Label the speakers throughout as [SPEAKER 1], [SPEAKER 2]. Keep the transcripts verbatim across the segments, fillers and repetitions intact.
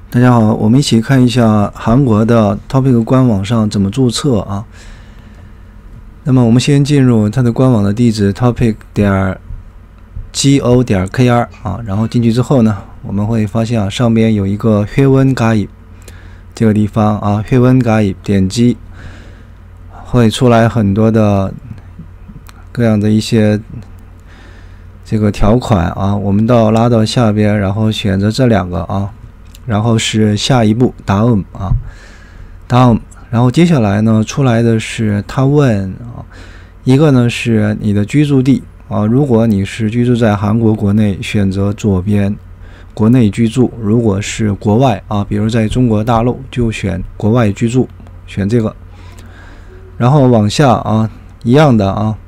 [SPEAKER 1] 大家好，我们一起看一下韩国的 Topic 官网上怎么注册啊。那么我们先进入它的官网的地址 topic 点 go 点 kr 啊，然后进去之后呢，我们会发现啊，上边有一个회원 가입这个地方啊，회원 가입点击会出来很多的各样的一些这个条款啊，我们到拉到下边，然后选择这两个啊。然后是下一步 다음 啊 다음， 然后接下来呢出来的是他问啊，一个呢是你的居住地啊，如果你是居住在韩国国内，选择左边国内居住；如果是国外啊，比如在中国大陆就选国外居住，选这个。然后往下啊，一样的啊，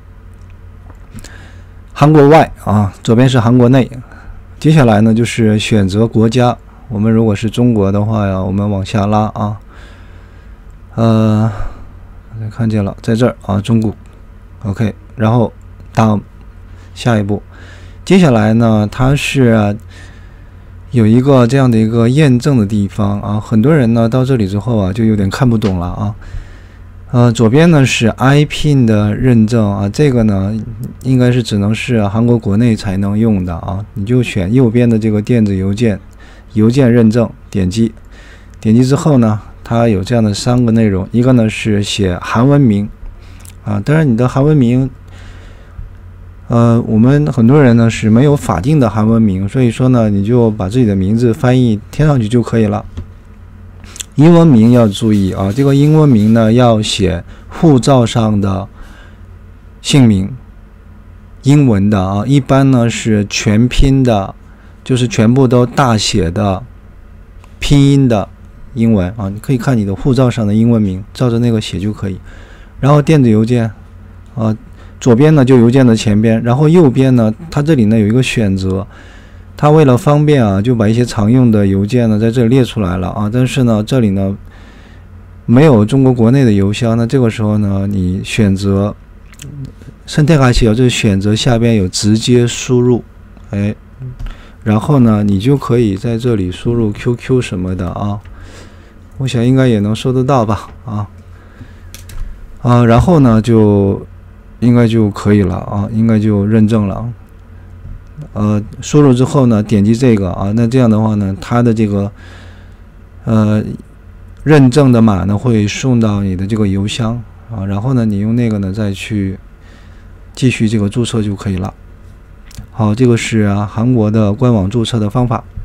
[SPEAKER 1] 韩国外啊，左边是韩国内。接下来呢就是选择国家。我们如果是中国的话呀，我们往下拉啊，呃，看见了，在这儿啊，中国 ，OK， 然后到下一步，接下来呢，它是有一个这样的一个验证的地方啊，很多人呢到这里之后啊，就有点看不懂了啊，呃，左边呢是 I P I N 的认证啊，这个呢应该是只能是韩国国内才能用的啊，你就选右边的这个电子邮件。邮件认证，点击，点击之后呢，它有这样的三个内容，一个呢是写韩文名，啊，当然你的韩文名，呃，我们很多人呢是没有法定的韩文名，所以说呢，你就把自己的名字翻译填上去就可以了。英文名要注意啊，这个英文名呢要写护照上的姓名，英文的啊，一般呢是全拼的。就是全部都大写的拼音的英文啊，你可以看你的护照上的英文名，照着那个写就可以。然后电子邮件，啊，左边呢就邮件的前边，然后右边呢，它这里呢有一个选择，它为了方便啊，就把一些常用的邮件呢在这里列出来了啊。但是呢，这里呢没有中国国内的邮箱，那这个时候呢，你选择선택하세요，就是选择下边有直接输入，哎。然后呢，你就可以在这里输入 Q Q 什么的啊，我想应该也能收得到吧啊啊，然后呢就应该就可以了啊，应该就认证了。呃，输入之后呢，点击这个啊，那这样的话呢，它的这个呃认证的码呢会送到你的这个邮箱啊，然后呢，你用那个呢再去继续这个注册就可以了。好，这个是韩国的官网注册的方法。